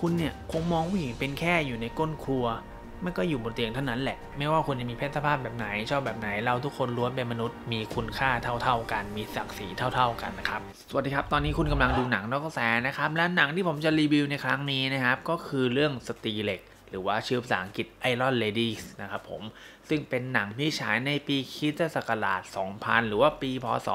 คุณเนี่ยคงมองผู้หญิงเป็นแค่อยู่ในก้นครัวไม่ก็อยู่บนเตียงเท่านั้นแหละไม่ว่าคุณจะมีเพศสภาพแบบไหนชอบแบบไหนเราทุกคนล้วนเป็นมนุษย์มีคุณค่าเท่ากันมีศักดิ์ศรีเท่ากันนะครับสวัสดีครับตอนนี้คุณกำลังดูหนังนอกกระแสนะครับและหนังที่ผมจะรีวิวในครั้งนี้นะครับก็คือเรื่องสตรีเหล็กหรือว่าชื่อภาษาอังกฤษ Iron Ladies นะครับผมซึ่งเป็นหนังที่ฉายในปีคริสตศักราช 2000 หรือว่าปีพ.ศ.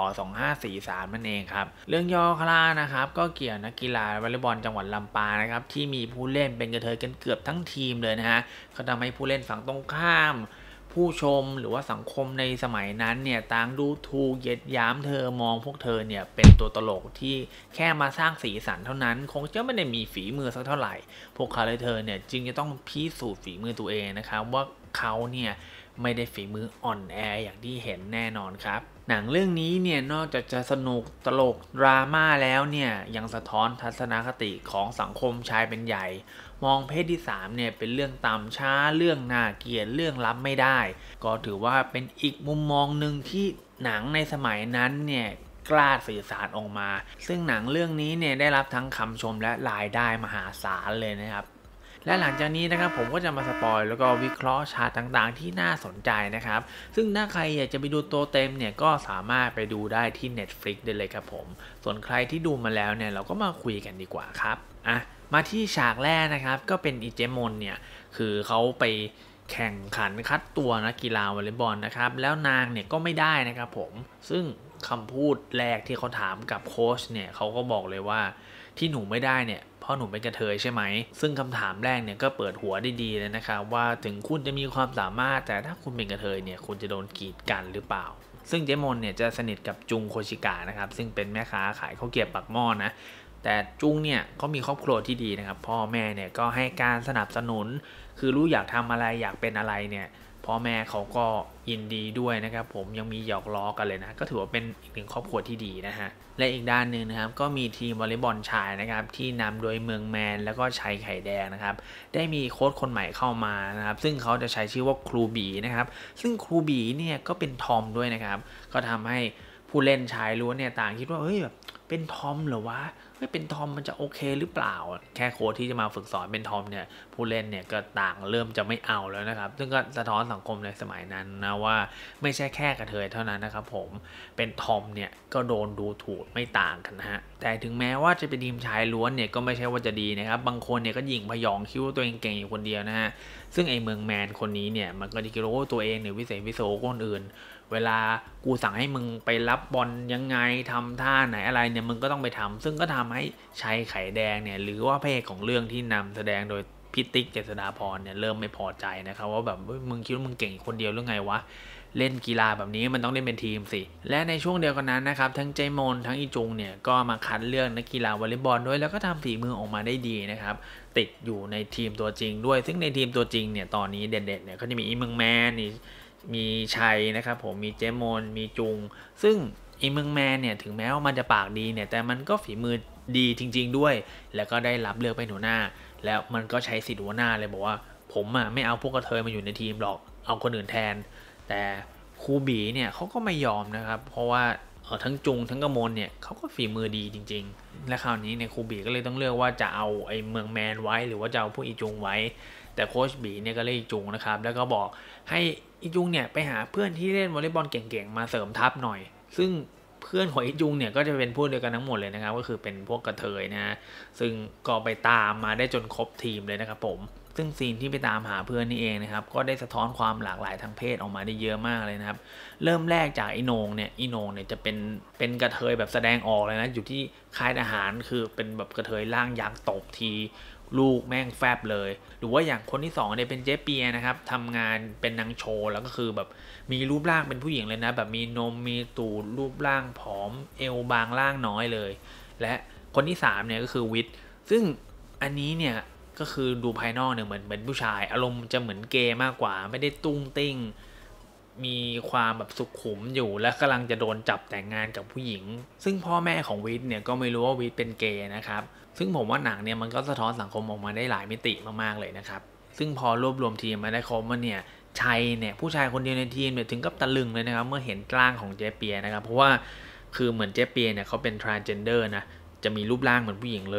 2543 นั่นเองครับเรื่องย่อคร่าวๆนะครับก็เกี่ยวนักกีฬาวอลเลย์บอลจังหวัดลำปางนะครับที่มีผู้เล่นเป็นกระเทยกันเกือบทั้งทีมเลยนะฮะเขาทำให้ผู้เล่นฝั่งตรงข้ามผู้ชมหรือว่าสังคมในสมัยนั้นเนี่ยต่างดูถูกเหยียดหยามเธอมองพวกเธอเนี่ยเป็นตัวตลกที่แค่มาสร้างสีสันเท่านั้นคงจะไม่ได้มีฝีมือสักเท่าไหร่พวกเขาเลยเธอเนี่ยจึงจะต้องพิสูจน์ฝีมือตัวเองนะครับว่าเขาเนี่ยไม่ได้ฝีมืออ่อนแออย่างที่เห็นแน่นอนครับหนังเรื่องนี้เนี่ยนอกจากจะสนุกตลกดราม่าแล้วเนี่ยยังสะท้อนทัศนคติของสังคมชายเป็นใหญ่มองเพศที่3เนี่ยเป็นเรื่องต่ำช้าเรื่องน่าเกลียดเรื่องรับไม่ได้ก็ถือว่าเป็นอีกมุมมองหนึ่งที่หนังในสมัยนั้นเนี่ยกล้าสื่อสารออกมาซึ่งหนังเรื่องนี้เนี่ยได้รับทั้งคำชมและรายได้มหาศาลเลยนะครับและหลังจากนี้นะครับผมก็จะมาสปอยแล้วก็วิเคราะห์ฉากต่างๆที่น่าสนใจนะครับซึ่งถ้าใครอยากจะไปดูตัวเต็มเนี่ยก็สามารถไปดูได้ที่ Netflix ได้เลยครับผมส่วนใครที่ดูมาแล้วเนี่ยเราก็มาคุยกันดีกว่าครับมาที่ฉากแรกนะครับก็เป็นอีเจมอนเนี่ยคือเขาไปแข่งขันคัดตัวนักกีฬาวอลเลย์บอลนะครับแล้วนางเนี่ยก็ไม่ได้นะครับผมซึ่งคำพูดแรกที่เขาถามกับโค้ชเนี่ยเขาก็บอกเลยว่าที่หนูไม่ได้เนี่ยเพราะหนูเป็นกระเทยใช่ไหมซึ่งคำถามแรกเนี่ยก็เปิดหัวได้ดีเลยนะครับว่าถึงคุณจะมีความสามารถแต่ถ้าคุณเป็นกระเทยเนี่ยคุณจะโดนกีดกันหรือเปล่าซึ่งเจมอนเนี่ยจะสนิทกับจุงโคชิกะนะครับซึ่งเป็นแม่ค้าขายข้าวเกรี๊ยวปากหม้อนะแต่จุงเนี่ยเขามีครอบครัวที่ดีนะครับพ่อแม่เนี่ยก็ให้การสนับสนุนคือรู้อยากทำอะไรอยากเป็นอะไรเนี่ยพ่อแม่เขาก็ยินดีด้วยนะครับผมยังมีหยอกล้อกันเลยนะก็ถือว่าเป็นอีกหนึ่งครอบครัวที่ดีนะฮะและอีกด้านหนึ่งนะครับก็มีทีมวอลเลย์บอลชายนะครับที่นำโดยเมืองแมนแล้วก็ชัยไข่แดงนะครับได้มีโค้ชคนใหม่เข้ามานะครับซึ่งเขาจะใช้ชื่อว่าครูบีนะครับซึ่งครูบีเนี่ยก็เป็นทอมด้วยนะครับก็ทำให้ผู้เล่นชายล้วนเนี่ยต่างคิดว่าเฮ้ยแบบเป็นทอมเหรอวะเป็นทอมมันจะโอเคหรือเปล่าแค่โค้ชที่จะมาฝึกสอนเป็นทอมเนี่ยผู้เล่นเนี่ยก็ต่างเริ่มจะไม่เอาแล้วนะครับซึ่งก็สะท้อนสังคมในสมัยนั้นนะว่าไม่ใช่แค่กระเทยเท่านั้นนะครับผมเป็นทอมเนี่ยก็โดนดูถูกไม่ต่างกันนะฮะแต่ถึงแม้ว่าจะเป็นทีมชายล้วนเนี่ยก็ไม่ใช่ว่าจะดีนะครับบางคนเนี่ยก็หยิ่งพยองคิดว่าตัวเองเก่งอยู่คนเดียวนะฮะซึ่งไอ้เมืองแมนคนนี้เนี่ยมันก็คิดว่าตัวเองเนี่ยวิเศษวิโสกว่าคนอื่นเวลากูสั่งให้มึงไปรับบอลยังไงทำท่าไหนอะไรเนี่ยมึงก็ต้องไปทำซึ่งก็ทำให้ชัยไข่แดงเนี่ยหรือว่าพระเอกของเรื่องที่นำแสดงโดยพิติ๊กเจษฎาพรเนี่ยเริ่มไม่พอใจนะครับว่าแบบมึงคิดว่ามึงเก่งคนเดียวหรือไงวะเล่นกีฬาแบบนี้มันต้องเล่นเป็นทีมสิและในช่วงเดียวกันนั้นนะครับทั้งเจมอนทั้งอีจุงเนี่ยก็มาคัดเลือกนักกีฬาวอลเลย์บอลด้วยแล้วก็ทำฝีมือออกมาได้ดีนะครับติดอยู่ในทีมตัวจริงด้วยซึ่งในทีมตัวจริงเนี่ยตอนนี้เด่นๆเนี่ยก็จะมีอีเมืองแมนนี่มีชัยนะครับผมมีเจมอนมีจุงซึ่งอีเมืองแมนเนี่ยถึงแม้ว่ามันจะปากดีเนี่ยแต่มันก็ฝีมือดีจริงๆด้วยแล้วก็ได้รับเลือกเป็นหัวหน้าแล้วมันก็ใช้สิทธิ์หัวหน้าเลยบอกว่าผมไม่เอาพวกกระเทยมาอยู่ในทีมหรอกเอาคนอื่นแทนแต่ครูบีเนี่ยเขาก็ไม่ยอมนะครับเพราะว่าทั้งจุงทั้งกมลเนี่ยเขาก็ฝีมือดีจริงๆและคราวนี้เนี่ยครูบีก็เลยต้องเลือกว่าจะเอาไอ้เมืองแมนไว้หรือว่าจะเอาพวกอีจุงไว้แต่โค้ชบีเนี่ยก็เลือกอีจุงนะครับแล้วก็บอกให้อีจุงเนี่ยไปหาเพื่อนที่เล่นวอลเลย์บอลเก่งๆมาเสริมทัพหน่อยซึ่งเพื่อนของอีจุงเนี่ยก็จะเป็นพวกเดียวกันทั้งหมดเลยนะครับก็คือเป็นพวกกระเทยนะฮะซึ่งก็ไปตามมาได้จนครบทีมเลยนะครับผมซึ่งซีนที่ไปตามหาเพื่อนนี่เองนะครับก็ได้สะท้อนความหลากหลายทางเพศออกมาได้เยอะมากเลยนะครับเริ่มแรกจากอีโหน่งเนี่ยจะเป็นกระเทยแบบแสดงออกเลยนะอยู่ที่ค่ายทหารคือเป็นแบบกระเทยร่างยักษ์ตบทีลูกแม่งแฟบเลยหรือว่าอย่างคนที่2เนี่ยเป็นเจ๊เปียนะครับทำงานเป็นนางโชว์แล้วก็คือแบบมีรูปร่างเป็นผู้หญิงเลยนะแบบมีนมมีตูดรูปร่างผอมเอวบางร่างน้อยเลยและคนที่3เนี่ยก็คือวิทย์ซึ่งอันนี้เนี่ยก็คือดูภายนอกเนี่ยเหมือนผู้ชายอารมณ์จะเหมือนเกย์มากกว่าไม่ได้ตุ้งติ้งมีความแบบสุขุมอยู่และกำลังจะโดนจับแต่งงานกับผู้หญิงซึ่งพ่อแม่ของวิทย์เนี่ยก็ไม่รู้ว่าวิทย์เป็นเกย์นะครับซึ่งผมว่าหนังเนี่ยมันก็สะท้อนสังคมออกมาได้หลายมิติมากๆเลยนะครับซึ่งพอรวบรวมทีมมาได้ครบมันเนี่ยชัยเนี่ยผู้ชายคนเดียวในทีมเนี่ยถึงกับตะลึงเลยนะครับเมื่อเห็นร่างของเจเปียนะครับเพราะว่าคือเหมือนเจเปียเนี่ยเขาเป็น transgender นะจะมีรูปร่างเหมือนผู้หญิงเลย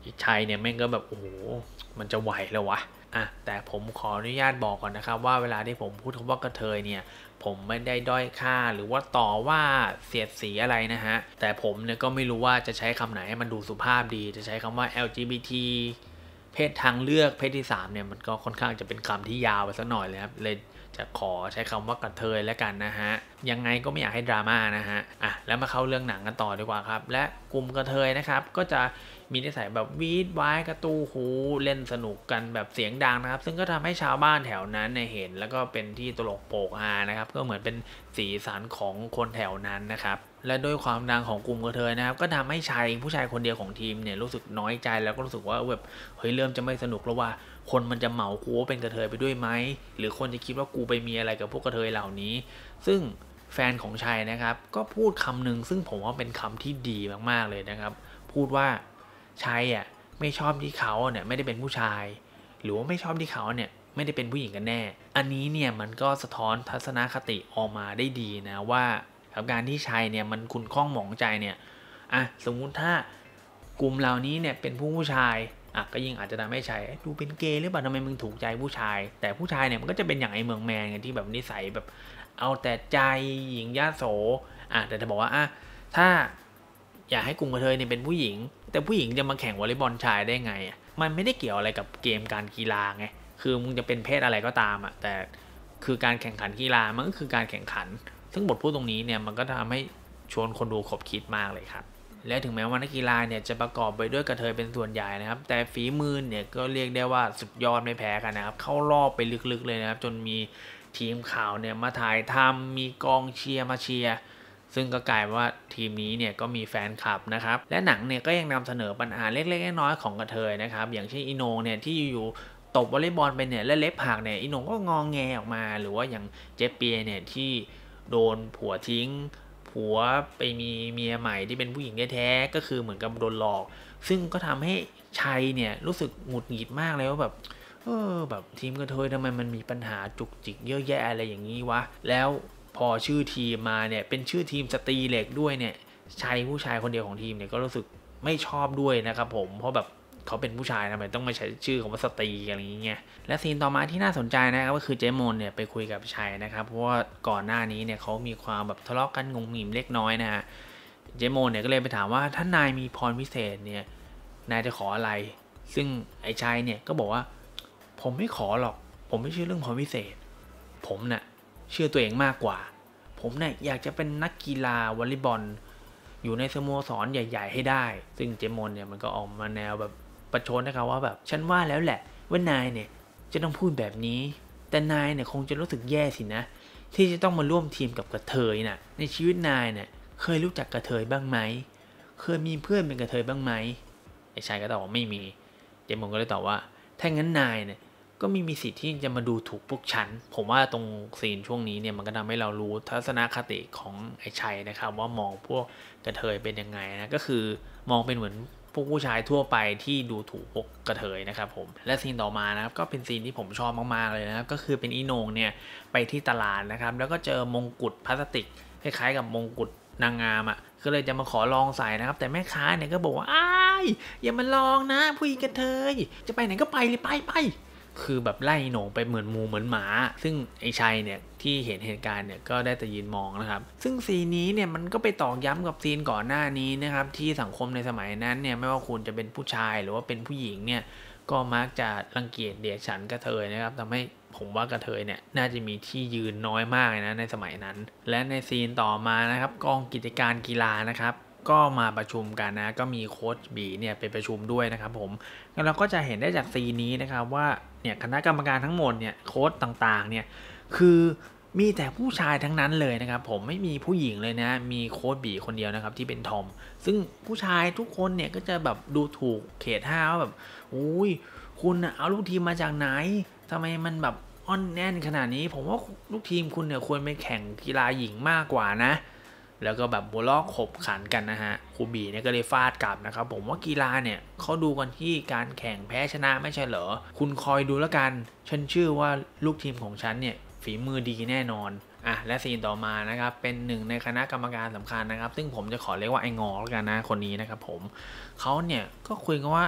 ชัยเนี่ยแม่งก็แบบโอ้โหมันจะไหวแล้ววะแต่ผมขออนุญาตบอกก่อนนะครับว่าเวลาที่ผมพูดคำว่ากระเทยเนี่ยผมไม่ได้ด้อยค่าหรือว่าต่อว่าเสียดสีอะไรนะฮะแต่ผมเนี่ยก็ไม่รู้ว่าจะใช้คำไหนให้มันดูสุภาพดีจะใช้คำว่า LGBT เพศทางเลือกเพศที่3เนี่ยมันก็ค่อนข้างจะเป็นคำที่ยาวไปสักหน่อยเลยครับเลยจะขอใช้คำว่ากระเทยแล้วกันนะฮะยังไงก็ไม่อยากให้ดราม่านะฮะแล้วมาเข้าเรื่องหนังกันต่อดีกว่าครับและกลุ่มกระเทยนะครับก็จะมีนิสัยแบบวีดวายกระตูหูเล่นสนุกกันแบบเสียงดังนะครับซึ่งก็ทำให้ชาวบ้านแถวนั้นเห็นแล้วก็เป็นที่ตลกโปกฮานะครับก็เหมือนเป็นสีสันของคนแถวนั้นนะครับและด้วยความดังของกลุ่มกระเทยนะครับก็ทำให้ผู้ชายคนเดียวของทีมเนี่ยรู้สึกน้อยใจแล้วก็รู้สึกว่าแบบเฮ้ยเริ่มจะไม่สนุกแล้วว่าคนมันจะเหมากูว่าเป็นกระเทยไปด้วยไหมหรือคนจะคิดว่ากูไปมีอะไรกับพวกกระเทยเหล่านี้ซึ่งแฟนของชัยนะครับก็พูดคำหนึ่งซึ่งผมว่าเป็นคำที่ดีมากๆเลยนะครับพูดว่าชัยไม่ชอบที่เขาเนี่ยไม่ได้เป็นผู้ชายหรือว่าไม่ชอบที่เขาเนี่ยไม่ได้เป็นผู้หญิงกันแน่อันนี้เนี่ยมันก็สะท้อนทัศนคติออกมาได้ดีนะว่าการที่ชัยเนี่ยมันขุ่นข้องหมองใจเนี่ยสมมุติถ้ากลุ่มเหล่านี้เนี่ยเป็นผู้ชายก็ยิ่งอาจจะทำให้ชัยดูเป็นเกย์หรือเปล่าทำไมมึงถูกใจผู้ชายแต่ผู้ชายเนี่ยมันก็จะเป็นอย่างไอ้เมืองแมนไงที่แบบนิสัยแบบเอาแต่ใจหญิงยโสแต่จะบอกว่าถ้าอยากให้กลุ่มกระเทยเนี่ยเป็นผู้หญิงแต่ผู้หญิงจะมาแข่งวอลเลย์บอลชายได้ไงมันไม่ได้เกี่ยวอะไรกับเกมการกีฬาไงคือมึงจะเป็นเพศอะไรก็ตามแต่คือการแข่งขันกีฬามันก็คือการแข่งขันซึ่งบทพูดตรงนี้เนี่ยมันก็ทำให้ชวนคนดูขบคิดมากเลยครับและถึงแม้ว่านักกีฬาเนี่ยจะประกอบไปด้วยกระเทยเป็นส่วนใหญ่นะครับแต่ฝีมือเนี่ยก็เรียกได้ว่าสุดยอดไม่แพ้กันนะครับเข้ารอบไปลึกๆเลยนะครับจนมีทีมข่าวเนี่ยมาถ่ายทำมีกองเชียร์มาเชียร์ซึ่งก็กลายว่าทีมนี้เนี่ยก็มีแฟนคลับนะครับและหนังเนี่ยก็ยังนำเสนอปัญหาเล็กๆน้อยๆของกระเทยนะครับอย่างเช่นอีโนเนี่ยที่อยู่ตบวอลเลย์บอลไปเนี่ยและเล็บหักเนี่ยอีโนก็งองแงออกมาหรือว่าอย่างเจเปียเนี่ยที่โดนผัวทิ้งผัวไปมีเมียใหม่ที่เป็นผู้หญิงแท้ๆก็คือเหมือนกับโดนหลอกซึ่งก็ทำให้ชัยเนี่ยรู้สึกหงุดหงิดมากเลยว่าแบบแบบทีมกระเทยทำไมมันมีปัญหาจุกจิกเยอะแยะอะไรอย่างนี้วะแล้วพอชื่อทีมมาเนี่ยเป็นชื่อทีมสตรีเหล็กด้วยเนี่ยชัยผู้ชายคนเดียวของทีมเนี่ยก็รู้สึกไม่ชอบด้วยนะครับผมเพราะแบบเขาเป็นผู้ชายทำไมต้องมาใช้ชื่อของว่าสตรีอะไรอย่างเงี้ยและซีนต่อมาที่น่าสนใจนะครับก็คือเจมอนเนี่ยไปคุยกับชัยนะครับเพราะว่าก่อนหน้านี้เนี่ยเขามีความแบบทะเลาะกันงงงิมเล็กน้อยนะฮะเจมอนเนี่ยก็เลยไปถามว่าถ้านายมีพรพิเศษเนี่ยนายจะขออะไรซึ่งไอ้ชัยเนี่ยก็บอกว่าผมไม่ขอหรอกผมไม่เชื่อเรื่องพรพิเศษผมน่ะเชื่อตัวเองมากกว่าผมเนี่ยอยากจะเป็นนักกีฬาวอลเลย์บอลอยู่ในสโมสรใหญ่ๆให้ได้ซึ่งเจมอนเนี่ยมันก็ออกมาแนวแบบประชดนะครับว่าแบบฉันว่าแล้วแหละว่านายเนี่ยจะต้องพูดแบบนี้แต่นายเนี่ยคงจะรู้สึกแย่สินะที่จะต้องมาร่วมทีมกับกระเทยน่ะในชีวิตนายเนี่ยเคยรู้จักกระเทยบ้างไหมเคยมีเพื่อนเป็นกระเทยบ้างไหมไอ้ชายก็ตอบว่าไม่มีเจมอนก็เลยตอบว่าถ้างั้นนายเนี่ยก็ไม่มีสิทธิ์ที่จะมาดูถูกพวกฉันผมว่าตรงซีนช่วงนี้เนี่ยมันก็ทำให้เรารู้ทัศนคติของไอ้ชัยนะครับว่ามองพวกกระเทยเป็นยังไงนะก็คือมองเป็นเหมือนพวกผู้ชายทั่วไปที่ดูถูกพวกกระเทยนะครับผมและซีนต่อมานะครับก็เป็นซีนที่ผมชอบมากๆเลยนะครับก็คือเป็นอีโหน่งเนี่ยไปที่ตลาดนะครับแล้วก็เจอมงกุฎพลาสติกคล้ายๆกับมงกุฎนางงามก็เลยจะมาขอลองใส่นะครับแต่แม่ค้าเนี่ยก็บอกว่าอ้ายอย่ามาลองนะผู้หญิงกระเทยจะไปไหนก็ไปเลยไปคือแบบไล่โหน่งไปเหมือนหมูเหมือนหมาซึ่งไอ้ชัยเนี่ยที่เห็นเหตุการณ์เนี่ยก็ได้แต่ยืนมองนะครับซึ่งซีนนี้เนี่ยมันก็ไปตอกย้ำกับซีนก่อนหน้านี้นะครับที่สังคมในสมัยนั้นเนี่ยไม่ว่าคุณจะเป็นผู้ชายหรือว่าเป็นผู้หญิงเนี่ยก็มักจะรังเกียจเดียดฉันกระเทยนะครับทำให้ผมว่ากระเทยเนี่ยน่าจะมีที่ยืนน้อยมากนะในสมัยนั้นและในซีนต่อมานะครับกองกิจการกีฬานะครับก็มาประชุมกันนะก็มีโค้ชบีเนี่ยไปประชุมด้วยนะครับผมแล้วเราก็จะเห็นได้จากซีนนี้นะครับว่าเนี่ยคณะกรรมการทั้งหมดเนี่ยโค้ชต่างๆเนี่ยคือมีแต่ผู้ชายทั้งนั้นเลยนะครับผมไม่มีผู้หญิงเลยนะมีโค้ชบีคนเดียวนะครับที่เป็นทอมซึ่งผู้ชายทุกคนเนี่ยก็จะแบบดูถูกเขตห้าแบบอุ้ยคุณเอาลูกทีมมาจากไหนทำไมมันแบบอ่อนแน่นขนาดนี้ผมว่าลูกทีมคุณเนี่ยควรไปแข่งกีฬาหญิงมากกว่านะแล้วก็แบบหัวล้อขบขันกันนะฮะครูบีเนี่ยก็เลยฟาดกลับนะครับผมว่ากีฬาเนี่ยเขาดูกันที่การแข่งแพ้ชนะไม่ใช่เหรอคุณคอยดูแล้วกันฉันเชื่อว่าลูกทีมของฉันเนี่ยฝีมือดีแน่นอนและซีนต่อมานะครับเป็นหนึ่งในคณะกรรมการสำคัญนะครับซึ่งผมจะขอเรียกว่าไอ้งอแล้วกันนะคนนี้นะครับผมเขาเนี่ยก็คุยกันว่า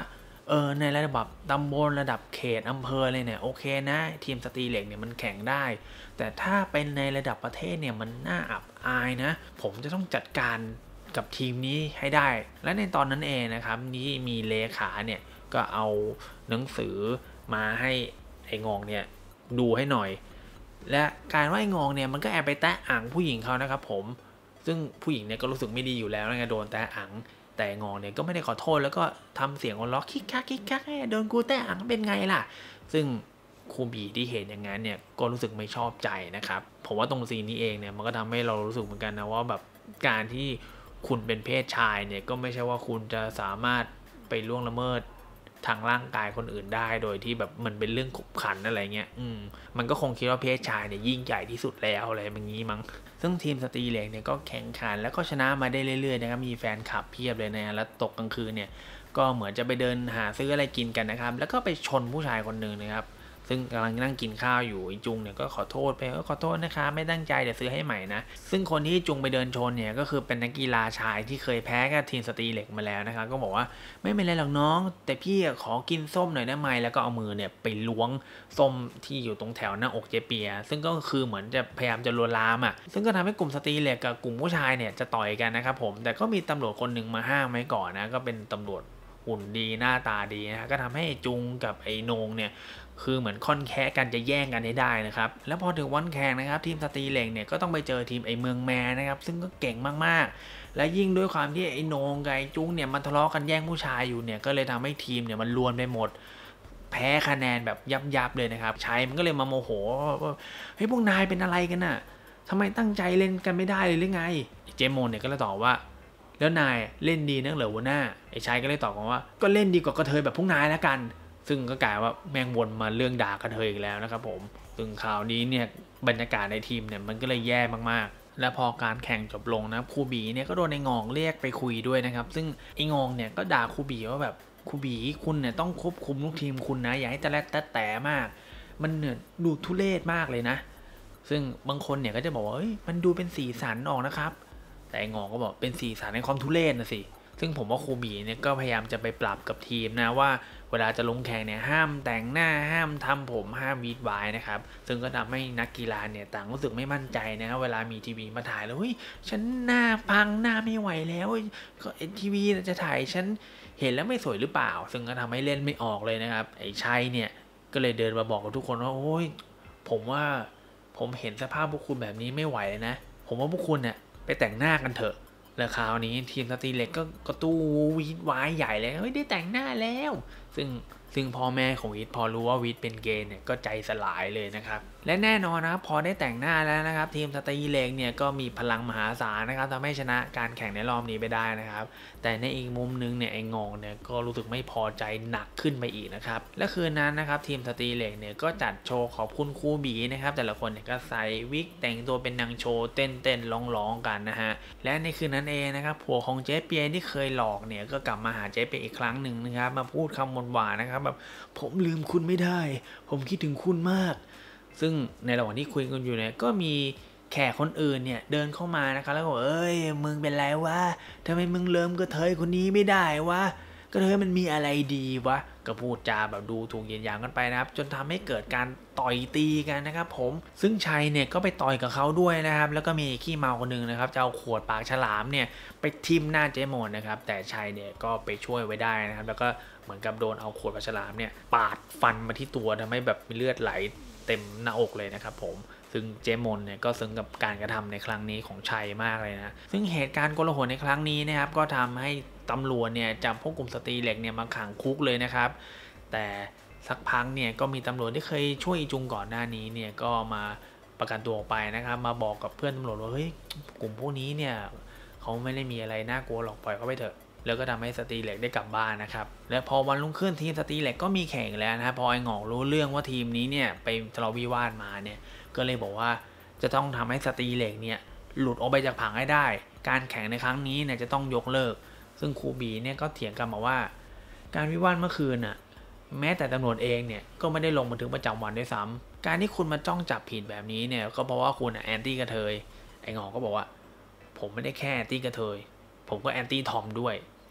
ในระดับตำบลระดับเขตอำเภอเลยเนี่ยโอเคนะทีมสตรีเหล็กเนี่ยมันแข่งได้แต่ถ้าเป็นในระดับประเทศเนี่ยมันน่าอับอายนะผมจะต้องจัดการกับทีมนี้ให้ได้และในตอนนั้นเองนะครับนี่มีเลขาเนี่ยก็เอาหนังสือมาให้ไอ้งองเนี่ยดูให้หน่อยและการว่าไอ้งองเนี่ยมันก็แอบไปแตะอ่างผู้หญิงเขานะครับผมซึ่งผู้หญิงเนี่ยก็รู้สึกไม่ดีอยู่แล้วนะโดนแตะอ่างแต่งองเนี่ยก็ไม่ได้ขอโทษแล้วก็ทำเสียงหัวเราะคิกคักคิกคักโดนกูแตะอ่างเป็นไงล่ะซึ่งครูบีที่เห็นอย่างนั้นเนี่ยก็รู้สึกไม่ชอบใจนะครับผมว่าตรงซีนนี้เองเนี่ยมันก็ทำให้เรารู้สึกเหมือนกันนะว่าแบบการที่คุณเป็นเพศชายเนี่ยก็ไม่ใช่ว่าคุณจะสามารถไปล่วงละเมิดทางร่างกายคนอื่นได้โดยที่แบบมันเป็นเรื่องขบขันอะไรเงี้ยมันก็คงคิดว่าเพศชายเนี่ยยิ่งใหญ่ที่สุดแล้วอะไรแบบนี้มั้งซึ่งทีมสตรีเหล็กเนี่ยก็แข่งขันแล้วก็ชนะมาได้เรื่อยๆนะครับมีแฟนคลับเพียบเลยนะแล้วตกกลางคืนเนี่ยก็เหมือนจะไปเดินหาซื้ออะไรกินกันนะครับแล้วก็ไปชนผู้ชายคนหนึ่งนะครับซึ่งกำลังนั่งกินข้าวอยู่ไอ้จุงเนี่ยก็ขอโทษไปขอโทษนะคะไม่ตั้งใจเดี๋ยวซื้อให้ใหม่นะซึ่งคนที่จุงไปเดินชนเนี่ยก็คือเป็นนักกีฬาชายที่เคยแพ้กับทีมสตรีเหล็กมาแล้วนะครับก็บอกว่าไม่เป็นไรหรอกน้องแต่พี่ขอกินส้มหน่อยได้ไหมแล้วก็เอามือเนี่ยไปล้วงส้มที่อยู่ตรงแถวหน้าอกเจเปียซึ่งก็คือเหมือนจะพยายามจะลวนลามอ่ะซึ่งก็ทำให้กลุ่มสตรีเหล็กกับกลุ่มผู้ชายเนี่ยจะต่อยกันนะครับผมแต่ก็มีตำรวจคนหนึ่งมาห้ามไว้ก่อนนะก็เป็นตำรวจหุ่นดีหน้าตาดีนะก็ทำให้จุงกับไอ้โหนงเนี่ยคือเหมือนค่อนแค้กันจะแย่งกันให้ได้นะครับแล้วพอถึงวันแข่งนะครับทีมสตรีเหล็กเนี่ยก็ต้องไปเจอทีมไอ้เมืองแมนะครับซึ่งก็เก่งมากๆและยิ่งด้วยความที่ไอ้โหนงกับไอ้จุงเนี่ยมันทะเลาะกันแย่งผู้ชายอยู่เนี่ยก็เลยทำให้ทีมเนี่ยมันรวนไปหมดแพ้คะแนนแบบยับเลยนะครับชัยมันก็เลยมาโมโหว่าเฮ้ยพวกนายเป็นอะไรกันน่ะทำไมตั้งใจเล่นกันไม่ได้เลยหรือไงเจมอนเนี่ยก็เลยตอบว่าแล้วนายเล่นดีนักเหรอหัวหน้าไอ้ชัยก็เลยตอบว่าก็เล่นดีกว่ากระเทยแบบพวกนายแล้วกันซึ่งก็กลายว่าแม่งวนมาเรื่องด่ากระเทยอีกแล้วนะครับผมซึ่งข่าวนี้เนี่ยบรรยากาศในทีมเนี่ยมันก็เลยแย่มากๆและพอการแข่งจบลงนะครูบีเนี่ยก็โดนไอ้งองเรียกไปคุยด้วยนะครับซึ่งไอ้งองเนี่ยก็ด่าครูบีว่าแบบครูบีคุณเนี่ยต้องควบคุมลูกทีมคุณนะอย่าให้แต่มากมันเนี่ยดูทุเรศมากเลยนะซึ่งบางคนเนี่ยก็จะบอกว่ามันดูเป็นสีสันออกนะครับแต่ไอ้งองก็บอกเป็นสีสันในความทุเรศนะสิซึ่งผมว่าครูบีเนี่ยก็พยายามจะไปปรับกับทีมนะว่าเวลาจะลงแข่งเนี่ยห้ามแต่งหน้าห้ามทำผมห้ามวีดไว้นะครับซึ่งก็ทำให้นักกีฬาเนี่ยต่างรู้สึกไม่มั่นใจนะครับเวลามีทีวีมาถ่ายแล้วฉันหน้าพังหน้าไม่ไหวแล้วทีวีจะถ่ายฉันเห็นแล้วไม่สวยหรือเปล่าซึ่งก็ทำให้เล่นไม่ออกเลยนะครับไอ้ชัยเนี่ยก็เลยเดินมาบอกกับทุกคนว่าผมว่าผมเห็นสภาพพวกคุณแบบนี้ไม่ไหวเลยนะผมว่าพวกคุณเนี่ยไปแต่งหน้ากันเถอะแล้วคราวนี้ทีมสตรีเหล็กก็ตู้วีดวายใหญ่เลยได้แต่งหน้าแล้วซึ่งพ่อแม่ของวิทย์พอรู้ว่าวิทย์เป็นเกย์เนี่ยก็ใจสลายเลยนะครับและแน่นอนนะครับพอได้แต่งหน้าแล้วนะครับทีมสตรีเหล็กเนี่ยก็มีพลังมหาศาลนะครับทำให้ชนะการแข่งในรอบนี้ไปได้นะครับแต่ในอีกมุมนึงเนี่ยไอ้งองเนี่ยก็รู้สึกไม่พอใจหนักขึ้นไปอีกนะครับและคืนนั้นนะครับทีมสตรีเหล็กเนี่ยก็จัดโชว์ขอบคุณครูบีนะครับแต่ละคนเนี่ยก็ใส่วิกแต่งตัวเป็นนางโชว์เต้นร้องกันนะฮะและในคืนนั้นเองนะครับผัวของเจ๊เปียที่เคยหลอกเนี่ยก็กลับมาหาเจ๊เปียอีกครั้งหนึ่งนะครับมาพูดคำหวานๆนะครับแบบผมลืมคุณไม่ได้ผมคิดถึงคุณมากซึ่งในระหว่างที่คุยกันอยู่เนี่ยก็มีแขกคนอื่นเนี่ยเดินเข้ามานะครับแล้วก็บอกมึงเป็นไรวะทำไมมึงเลิมกระเทยคนนี้ไม่ได้วะกระเทยมันมีอะไรดีวะก็พูดจาแบบดูถูกเหยียดหยามกันไปนะครับจนทำให้เกิดการต่อยตีกันนะครับผมซึ่งชัยเนี่ยก็ไปต่อยกับเขาด้วยนะครับแล้วก็มีขี้เมาคนนึงนะครับจะเอาขวดปากฉลามเนี่ยไปทิ่มหน้าเจ๊มนนะครับแต่ชัยเนี่ยก็ไปช่วยไว้ได้นะครับแล้วก็เหมือนกับโดนเอาขวดปากฉลามเนี่ยปาดฟันมาที่ตัวทำให้แบบมีเลือดไหลเต็มหน้าอกเลยนะครับผมซึ่งเจมอนเนี่ยก็ซึ้งกับการกระทำในครั้งนี้ของชัยมากเลยนะซึ่งเหตุการณ์โกลาหลในครั้งนี้นะครับก็ทำให้ตำรวจเนี่ยจับพวกกลุ่มสตรีเหล็กเนี่ยมาขังคุกเลยนะครับแต่สักพักเนี่ยก็มีตำรวจที่เคยช่วยจุงก่อนหน้านี้เนี่ยก็มาประกันตัวออกไปนะครับมาบอกกับเพื่อนตำรวจว่าเฮ้ยกลุ่มพวกนี้เนี่ยเขาไม่ได้มีอะไรน่ากลัวหรอกปล่อยเขาไปเถอะแล้วก็ทำให้สตรีเหล็กได้กลับบ้านนะครับและพอวันรุ่งขึ้นทีมสตรีเหล็กก็มีแข่งแล้วนะครับพอไอ้หงอกรู้เรื่องว่าทีมนี้เนี่ยไปทะเลาะวิวาทมาเนี่ยก็เลยบอกว่าจะต้องทำให้สตรีเหล็กเนี่ยหลุดออกไปจากผังให้ได้การแข่งในครั้งนี้เนี่ยจะต้องยกเลิกซึ่งครูบีเนี่ยก็เถียงกันมาว่าการวิวาทเมื่อคืนน่ะแม้แต่ตำรวจเองเนี่ยก็ไม่ได้ลงบันทึกประจำวันด้วยซ้ำการที่คุณมาจ้องจับผิดแบบนี้เนี่ยก็เพราะว่าคุณแอนตี้กระเทยไอ้หงอกก็บอกว่าผมไม่ได้แค่แอนตี้กระเทยผมก็แอนตี้ทอมด้วย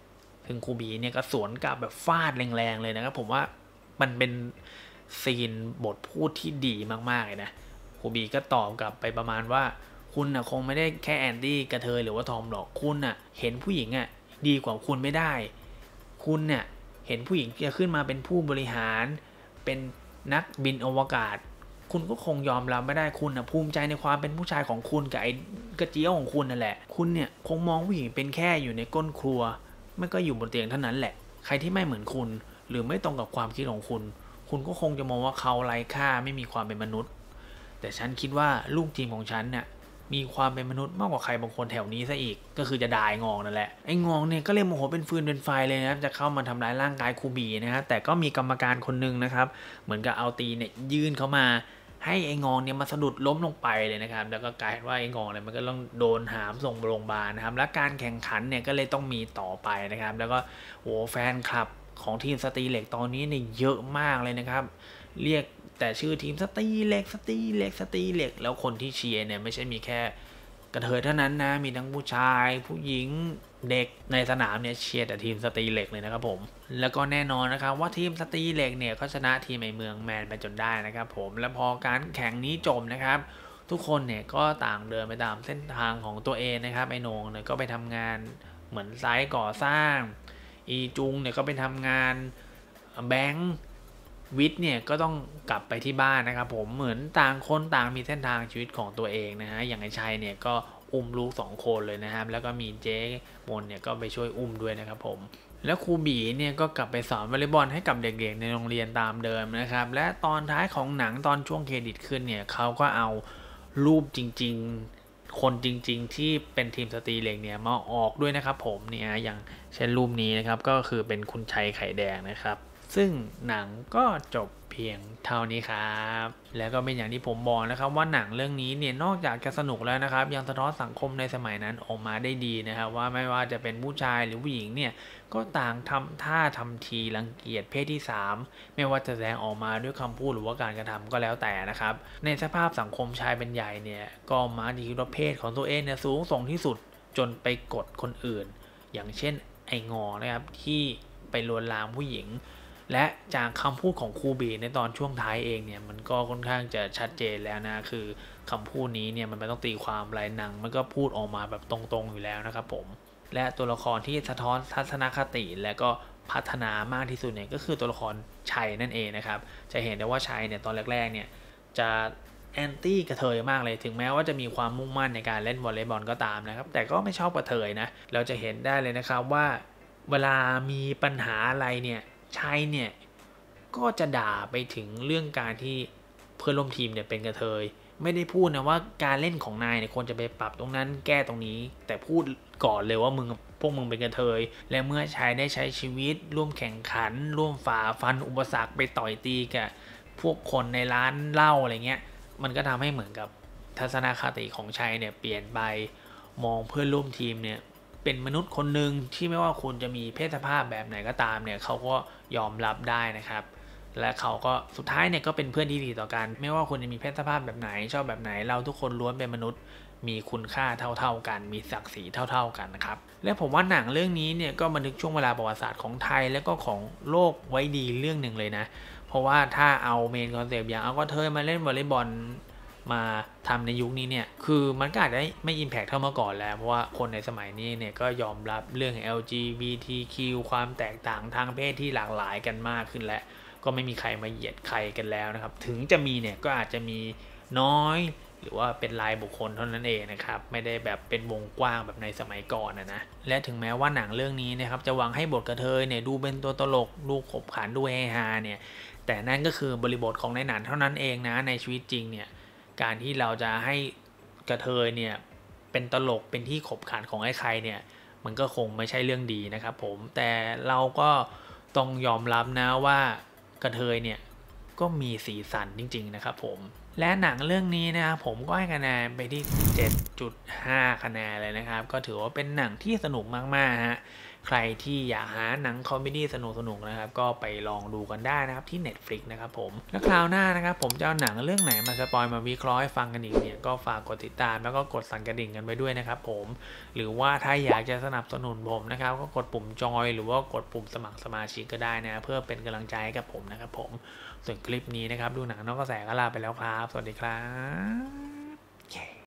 ซึ่งครูบีเนี่ยก็สวนกลับแบบฟาดแรงๆเลยนะครับผมว่ามันเป็นซีนบทพูดที่ดีมากๆเลยนะครูบีก็ตอบกลับไปประมาณว่าคุณนะคงไม่ได้แค่แอนตี้กระเทยหรือว่าทอมหรอกคุณน่ะเห็นผู้หญิงอ่ะดีกว่าคุณไม่ได้คุณเนี่ยเห็นผู้หญิงจะขึ้นมาเป็นผู้บริหารเป็นนักบินอวกาศคุณก็คงยอมรับไม่ได้คุณนะภูมิใจในความเป็นผู้ชายของคุณกับไอ้กระเจี๊ยวของคุณนั่นแหละคุณเนี่ยคงมองผู้หญิงเป็นแค่อยู่ในก้นครัวไม่ก็อยู่บนเตียงเท่านั้นแหละใครที่ไม่เหมือนคุณหรือไม่ตรงกับความคิดของคุณคุณก็คงจะมองว่าเขาไร้ค่าไม่มีความเป็นมนุษย์แต่ฉันคิดว่าลูกทีมของฉันเนี่ยมีความเป็นมนุษย์มากกว่าใครบางคนแถวนี้ซะอีกก็คือจะด่าไอ้งองนั่นแหละไอ้งองเนี่ยก็เลยโมโหเป็นฟืนเป็นไฟเลยนะจะเข้ามาทำร้ายร่างกายครูบีนะฮะแต่ก็มีกรรมการคนนึงนะครับเหมือนกับเอาตีเนี่ยยื่นเข้ามาให้ไอ้งองเนี่ยมาสะดุดล้มลงไปเลยนะครับแล้วก็กลายว่าไอ้งองเนี่ยมันก็ต้องโดนหามส่งโรงพยาบาลนะครับและการแข่งขันเนี่ยก็เลยต้องมีต่อไปนะครับแล้วก็โอ้แฟนคลับของทีมสตรีเหล็กตอนนี้เนี่ยเยอะมากเลยนะครับเรียกแต่ชื่อทีมสตรีเหล็กแล้วคนที่เชียร์เนี่ยไม่ใช่มีแค่กระเทยเท่านั้นนะมีทั้งผู้ชายผู้หญิงเด็กในสนามเนี่ยเชียร์แต่ทีมสตรีเหล็กเลยนะครับผมแล้วก็แน่นอนนะครับว่าทีมสตรีเหล็กเนี่ยก็ชนะทีมไอเมืองแมนไปจนได้นะครับผมและพอการแข่งนี้จบนะครับทุกคนเนี่ยก็ต่างเดินไปตามเส้นทางของตัวเองนะครับไอโหน่งเนี่ยก็ไปทำงานเหมือนไซต์ก่อสร้างอีจุงเนี่ยก็ไปทำงานแบงค์วิทย์เนี่ยก็ต้องกลับไปที่บ้านนะครับผมเหมือนต่างคนต่างมีเส้นทางชีวิตของตัวเองนะฮะอย่างไอ้ชัยเนี่ยก็อุ้มลูก2คนเลยนะครับแล้วก็มีเจ๊มนเนี่ยก็ไปช่วยอุ้มด้วยนะครับผมแล้วครูบีเนี่ยก็กลับไปสอนวอลเลย์บอลให้กับเด็กๆในโรงเรียนตามเดิมนะครับและตอนท้ายของหนังตอนช่วงเครดิตขึ้นเนี่ยเขาก็เอารูปจริงๆคนจริงๆที่เป็นทีมสตรีเหล็กเนี่ยมาออกด้วยนะครับผมเนี่ยอย่างเช่นรูปนี้นะครับก็คือเป็นคุณชัยไข่แดงนะครับซึ่งหนังก็จบเพียงเท่านี้ครับแล้วก็เป็นอย่างที่ผมบอกนะครับว่าหนังเรื่องนี้เนี่ยนอกจากจะสนุกแล้วนะครับยังสะท้อนสังคมในสมัยนั้นออกมาได้ดีนะครับว่าไม่ว่าจะเป็นผู้ชายหรือผู้หญิงเนี่ยก็ต่างทำท่าทำทีรังเกียจเพศที่3ไม่ว่าจะแสดงออกมาด้วยคำพูดหรือว่าการกระทำก็แล้วแต่นะครับในสภาพสังคมชายเป็นใหญ่เนี่ยก็มักจะคิดว่าเพศของตัวเองเนี่ยสูงส่งที่สุดจนไปกดคนอื่นอย่างเช่นไอ้งอนะครับที่ไปลวนลามผู้หญิงและจากคำพูดของครูบีในตอนช่วงท้ายเองเนี่ยมันก็ค่อนข้างจะชัดเจนแล้วนะคือคำพูดนี้เนี่ยมันไม่ต้องตีความอะไรหนังมันก็พูดออกมาแบบตรงๆอยู่แล้วนะครับผมและตัวละครที่สะท้อนทัศนคติและก็พัฒนามากที่สุดเนี่ยก็คือตัวละครชัยนั่นเองนะครับจะเห็นได้ว่าชัยเนี่ยตอนแรกๆเนี่ยจะแอนตี้กระเทยมากเลยถึงแม้ว่าจะมีความมุ่งมั่นในการเล่นวอลเลย์บอลก็ตามนะครับแต่ก็ไม่ชอบกระเทยนะเราจะเห็นได้เลยนะครับว่าเวลามีปัญหาอะไรเนี่ยชัยเนี่ยก็จะด่าไปถึงเรื่องการที่เพื่อนร่วมทีมเนี่ยเป็นกระเทยไม่ได้พูดนะว่าการเล่นของนายเนี่ยควรจะไปปรับตรงนั้นแก้ตรงนี้แต่พูดก่อนเลยว่าพวกมึงเป็นกระเทยและเมื่อชัยได้ใช้ชีวิตร่วมแข่งขันร่วมฝ่าฟันอุปสรรคไปต่อยตีกับพวกคนในร้านเหล้าอะไรเงี้ยมันก็ทำให้เหมือนกับทัศนคติของชัยเนี่ยเปลี่ยนไปมองเพื่อนร่วมทีมเนี่ยเป็นมนุษย์คนหนึ่งที่ไม่ว่าคุณจะมีเพศสภาพแบบไหนก็ตามเนี่ยเขาก็ยอมรับได้นะครับและเขาก็สุดท้ายเนี่ยก็เป็นเพื่อนที่ดีต่อกันไม่ว่าคุณจะมีเพศสภาพแบบไหนชอบแบบไหนเราทุกคนล้วนเป็นมนุษย์มีคุณค่าเท่าๆกันมีศักดิ์ศรีเท่าๆกันนะครับและผมว่าหนังเรื่องนี้เนี่ยก็บันทึกช่วงเวลาประวัติศาสตร์ของไทยและก็ของโลกไว้ดีเรื่องหนึ่งเลยนะเพราะว่าถ้าเอาเมนคอนเซปต์อย่างเอาก็เธอมาเล่นวอลเลย์บอลมาทำในยุคนี้เนี่ยคือมันก็อาจจะไม่อิมแพคเท่าเมื่อก่อนแล้วเพราะว่าคนในสมัยนี้เนี่ยก็ยอมรับเรื่อง LGBTQ ความแตกต่างทางเพศที่หลากหลายกันมากขึ้นแล้วก็ไม่มีใครมาเหยียดใครกันแล้วนะครับถึงจะมีเนี่ยก็อาจจะมีน้อยหรือว่าเป็นรายบุคคลเท่านั้นเองนะครับไม่ได้แบบเป็นวงกว้างแบบในสมัยก่อนนะและถึงแม้ว่าหนังเรื่องนี้นะครับจะหวังให้บทกระเทยเนี่ยดูเป็นตัวตลกดูขบขันดูเฮฮาเนี่ยแต่นั่นก็คือบริบทของในหนังเท่านั้นเองนะในชีวิตจริงเนี่ยการที่เราจะให้กระเทยเนี่ยเป็นตลกเป็นที่ขบขันของใครเนี่ยมันก็คงไม่ใช่เรื่องดีนะครับผมแต่เราก็ต้องยอมรับนะว่ากระเทยเนี่ยก็มีสีสันจริงๆนะครับผมและหนังเรื่องนี้นะครับผมก็ให้คะแนนไปที่ 7.5 คะแนนเลยนะครับก็ถือว่าเป็นหนังที่สนุกมากๆฮะใครที่อยากหาหนังคอมเมดี้สนุกๆนะครับก็ไปลองดูกันได้นะครับที่ Netflix นะครับผมแล้วคราวหน้านะครับผมจะเอาหนังเรื่องไหนมาสปอยมาวิเคราะห์ให้ฟังกันอีกเนี่ยก็ฝากกดติดตามแล้วก็กดสั่นกระดิ่งกันไปด้วยนะครับผมหรือว่าถ้าอยากจะสนับสนุนผมนะครับก็กดปุ่มจอยหรือว่ากดปุ่มสมัครสมาชิกก็ได้นะเพื่อเป็นกำลังใจให้กับผมนะครับผมส่วนคลิปนี้นะครับดูหนังนอกกระแสก็ลาไปแล้วครับสวัสดีครับ